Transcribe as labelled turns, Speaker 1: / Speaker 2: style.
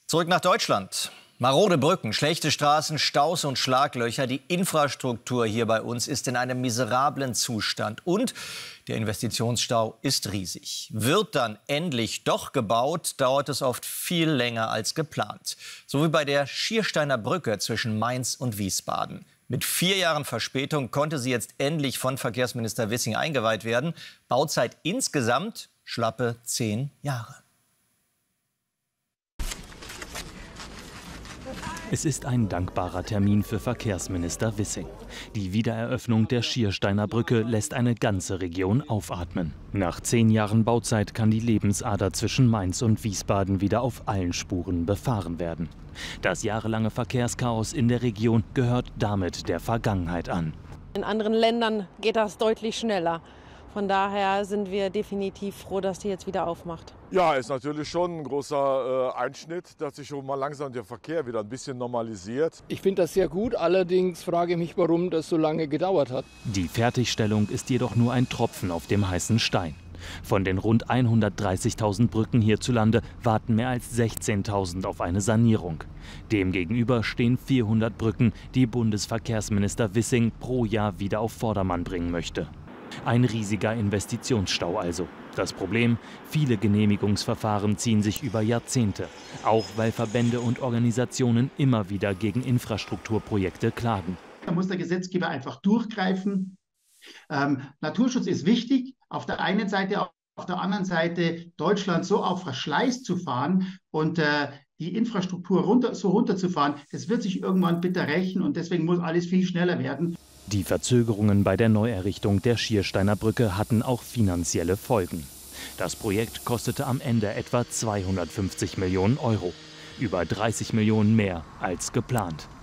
Speaker 1: Zurück nach Deutschland. Marode Brücken, schlechte Straßen, Staus und Schlaglöcher. Die Infrastruktur hier bei uns ist in einem miserablen Zustand. Und der Investitionsstau ist riesig. Wird dann endlich doch gebaut, dauert es oft viel länger als geplant. So wie bei der Schiersteiner Brücke zwischen Mainz und Wiesbaden. Mit 4 Jahren Verspätung konnte sie jetzt endlich von Verkehrsminister Wissing eingeweiht werden. Bauzeit insgesamt schlappe 10 Jahre.
Speaker 2: Es ist ein dankbarer Termin für Verkehrsminister Wissing. Die Wiedereröffnung der Schiersteiner Brücke lässt eine ganze Region aufatmen. Nach 10 Jahren Bauzeit kann die Lebensader zwischen Mainz und Wiesbaden wieder auf allen Spuren befahren werden. Das jahrelange Verkehrschaos in der Region gehört damit der Vergangenheit an.
Speaker 3: In anderen Ländern geht das deutlich schneller. Von daher sind wir definitiv froh, dass die jetzt wieder aufmacht.
Speaker 4: Ja, ist natürlich schon ein großer Einschnitt, dass sich schon mal langsam der Verkehr wieder ein bisschen normalisiert.
Speaker 5: Ich finde das sehr gut, allerdings frage ich mich, warum das so lange gedauert hat.
Speaker 2: Die Fertigstellung ist jedoch nur ein Tropfen auf dem heißen Stein. Von den rund 130.000 Brücken hierzulande warten mehr als 16.000 auf eine Sanierung. Demgegenüber stehen 400 Brücken, die Bundesverkehrsminister Wissing pro Jahr wieder auf Vordermann bringen möchte. Ein riesiger Investitionsstau also. Das Problem: viele Genehmigungsverfahren ziehen sich über Jahrzehnte. Auch weil Verbände und Organisationen immer wieder gegen Infrastrukturprojekte klagen.
Speaker 6: Da muss der Gesetzgeber einfach durchgreifen. Naturschutz ist wichtig, auf der einen Seite, auf der anderen Seite Deutschland so auf Verschleiß zu fahren und die Infrastruktur runterzufahren, das wird sich irgendwann bitter rächen und deswegen muss alles viel schneller werden.
Speaker 2: Die Verzögerungen bei der Neuerrichtung der Schiersteiner Brücke hatten auch finanzielle Folgen. Das Projekt kostete am Ende etwa 250 Millionen Euro, über 30 Millionen mehr als geplant.